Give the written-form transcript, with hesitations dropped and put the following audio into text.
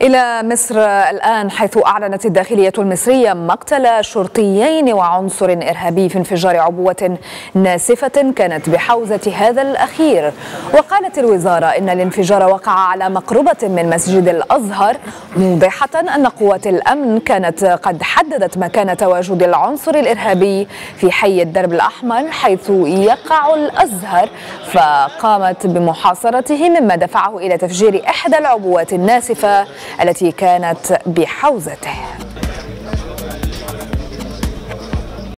إلى مصر الآن، حيث أعلنت الداخلية المصرية مقتل شرطيين وعنصر إرهابي في انفجار عبوة ناسفة كانت بحوزة هذا الأخير. وقالت الوزارة إن الانفجار وقع على مقربة من مسجد الأزهر، موضحة أن قوات الأمن كانت قد حددت مكان تواجد العنصر الإرهابي في حي الدرب الأحمر حيث يقع الأزهر، فقامت بمحاصرته، مما دفعه إلى تفجير إحدى العبوات الناسفة التي كانت بحوزته.